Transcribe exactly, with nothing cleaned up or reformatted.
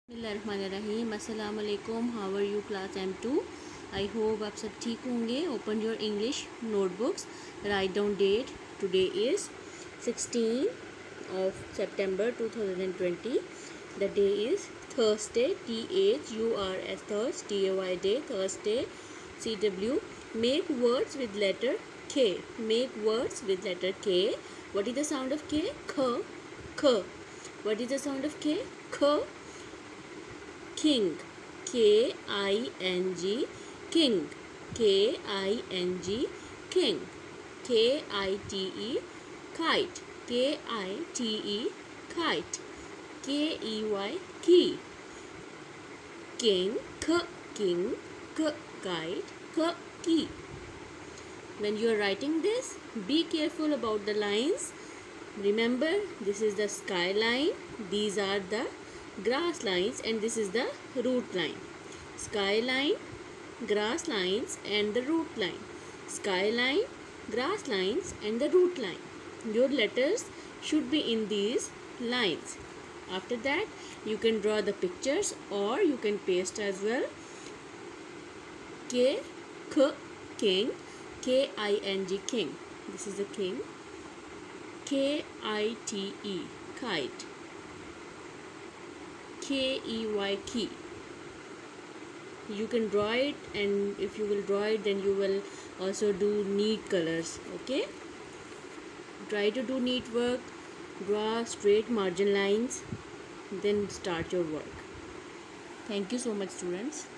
बिस्मिल्लाहिर्रहमानिर्रहीम अस्सलाम वालेकुम। How are you class M two. I hope आप सब ठीक होंगे। Open your English notebooks, write down date. Today is sixteen of September two thousand twenty. The day is Thursday, T H U R S Thurs, T A Y day, Thursday, C W. Make words with letter K. Make words with letter K. What is the sound of K? K. K. What is the sound of K? K. King. K I N G. King. K I N G. King. K I T E. Kite. K I T E. Kite. K E Y. Key. King. K. King. K. Kite. K. Key. When you are writing this, be careful about the lines. Remember, this is the sky line, these are the grass lines, and this is the root line. Sky line, grass lines, and the root line. Sky line, grass lines, and the root line. Your letters should be in these lines. After that, you can draw the pictures or you can paste as well. K, K, king. K I N G, king. This is the king. K I T E, kite. K E Y, key. You can draw it, and if you will draw it, then you will also do neat colors. Okay? Try to do neat work. Draw straight margin lines. Then start your work. Thank you so much, students.